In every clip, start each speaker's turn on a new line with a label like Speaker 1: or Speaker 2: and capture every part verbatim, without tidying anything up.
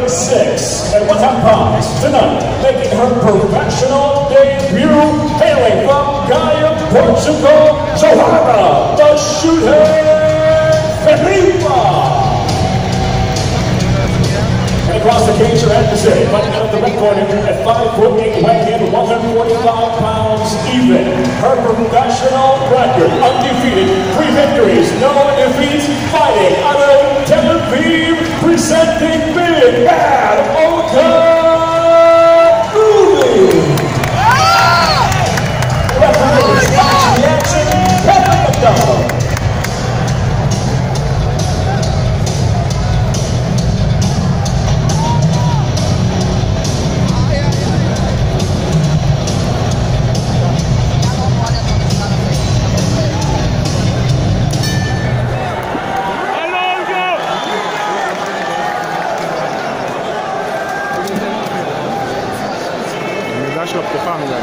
Speaker 1: thirty-six and one half pounds. Tonight, making her professional debut, hailing from Gaia, Portugal, Johanna, the Shooter Filipa. And across the cage, your adversary, fighting out of the red corner at five foot eight, weighing one hundred forty-five pounds even. Her professional record, undefeated, three victories, no defeats, fighting out of Tel Aviv, presenting Big Bad Olga Uli. Referees, watching the action, Kevin McDonald.
Speaker 2: של הפתוחה מדי.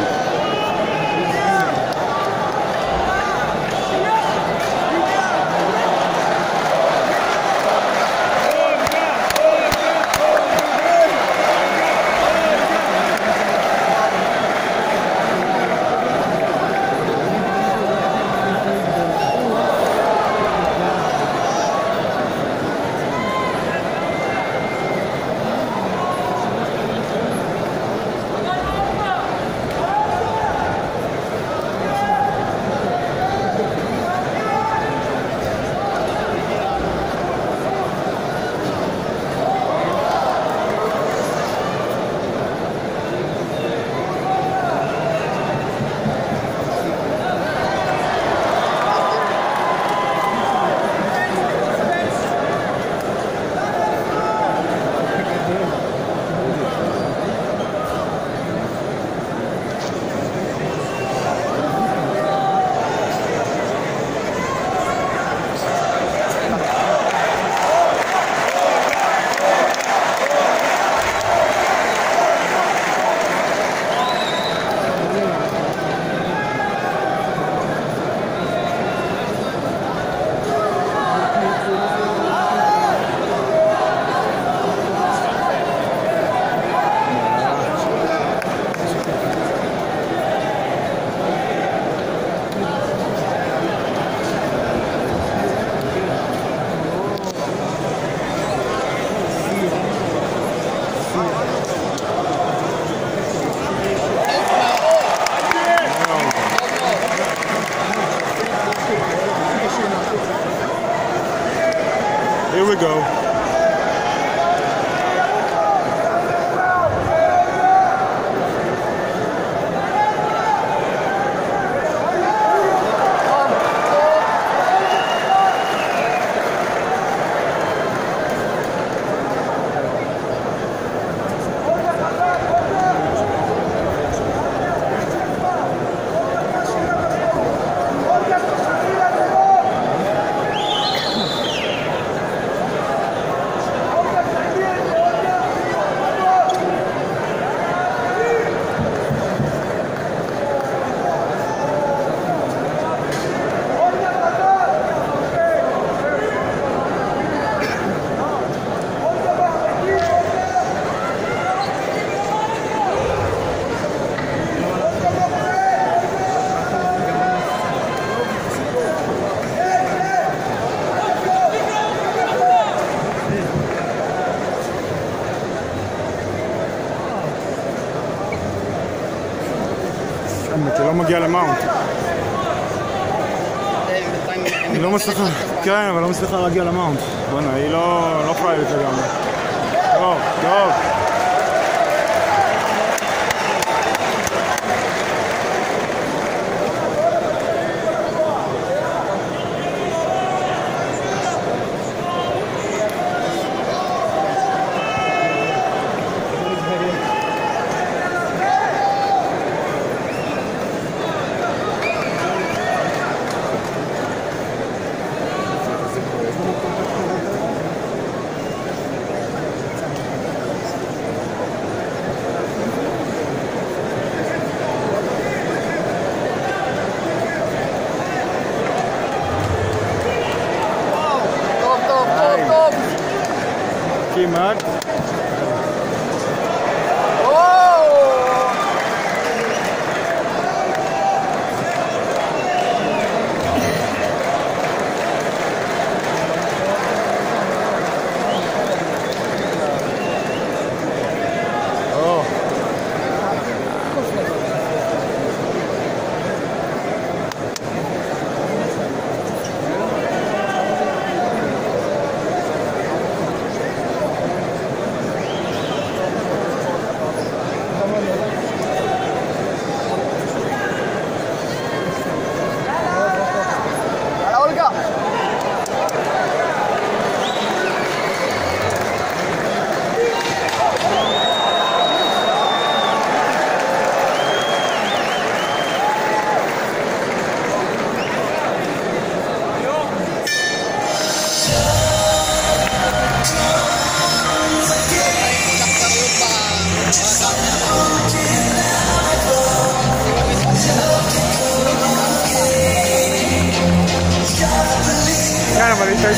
Speaker 2: Here we go. כי לא מגיע למאונט. היא לא מצליחה, כן, אבל לא מצליחה להגיע למאונט. בוא'נה, היא לא פראיירית לגמרי. טוב, טוב. כמעט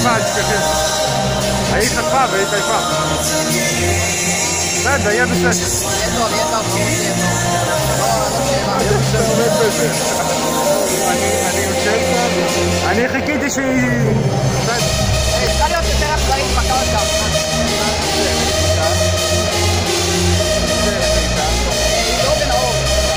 Speaker 2: מג'קה, כן. היית חטפה והיית עייפה. בסדר, יהיה בסדר.
Speaker 3: יהיה טוב, יהיה טוב, ברור שיהיה טוב.
Speaker 2: יהיה בסדר, עומד בזה. אני יושב כאן, אני חיכיתי שהיא...
Speaker 3: צריכה להיות יותר אחראית בקרקע. לא בנאור.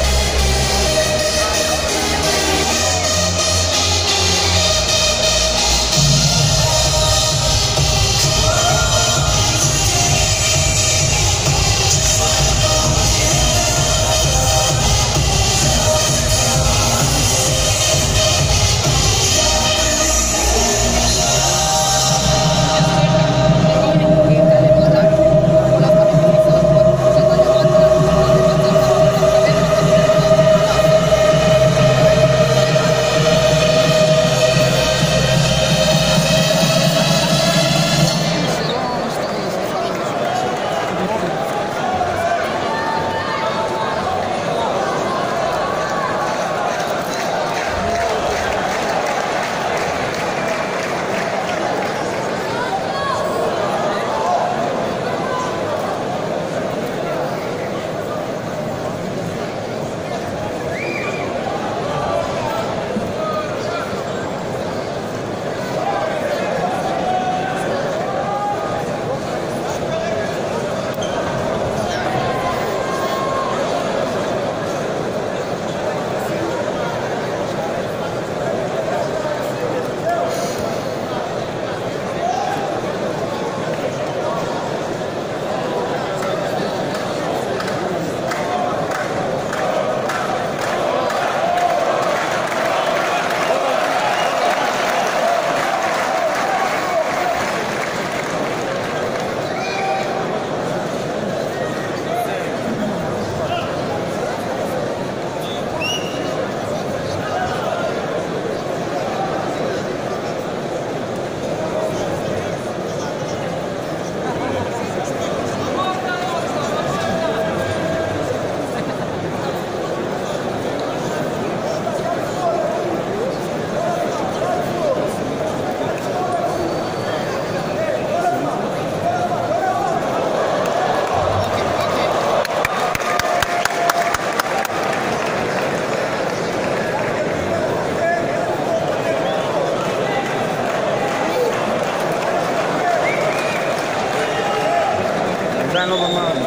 Speaker 2: עדיין לא במה.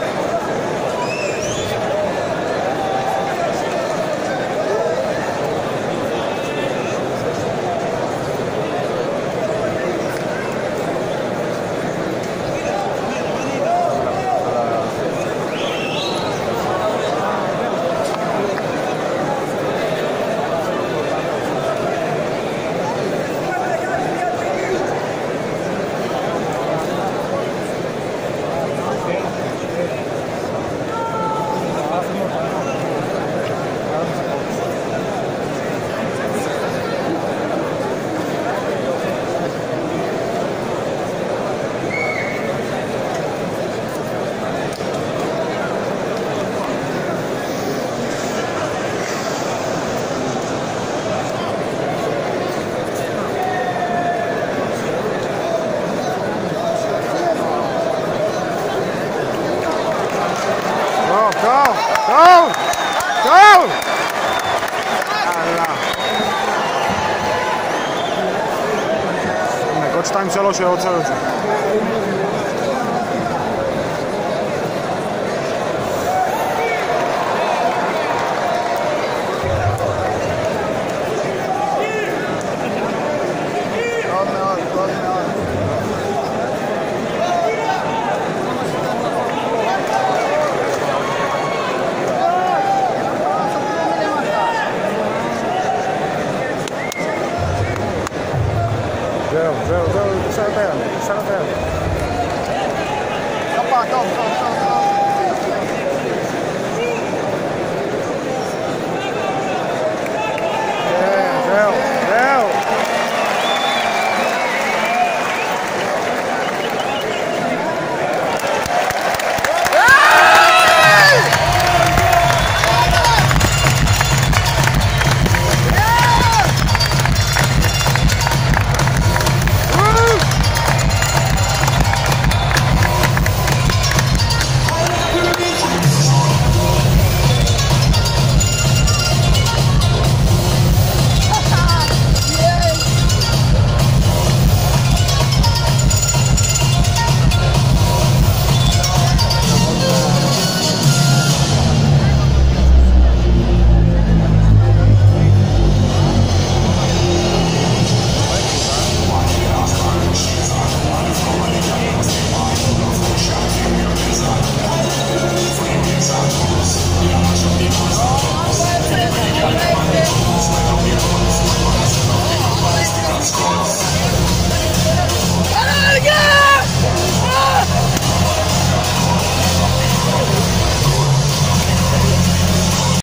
Speaker 4: Go! Go! Go! יאללה. הנה, עוד שתיים שלוש הוא עוצר את זה. זהו, זהו, זהו, בסדר, בסדר.
Speaker 3: לא פעם, טוב, טוב.